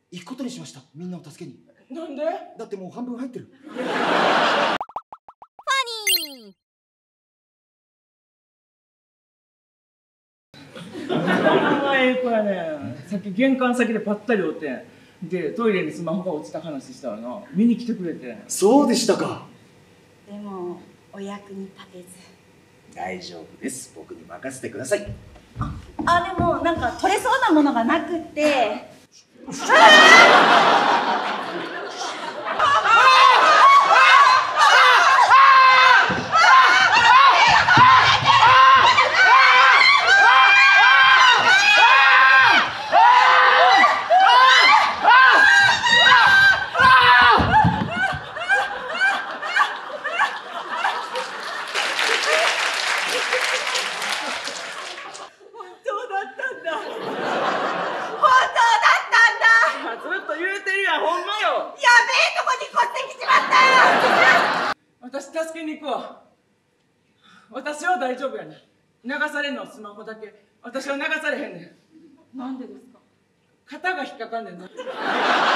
行くことにしました。みんなを助けに。 なんで？ だってもう半分入ってる。 ファニああ、ええ子やね。さっき玄関先でぱったりおってん。で、トイレにスマホが落ちた話したらな、見に来てくれて。 そうでしたか。 でもお役に立てず。 大丈夫です。僕に任せてください。 でもなんか取れそうなものがなくって。 私助けに行くわ。私は大丈夫やねん。流されんのはスマホだけ。私は流されへんねん。 なんでですか？ 肩が引っかかんねんな。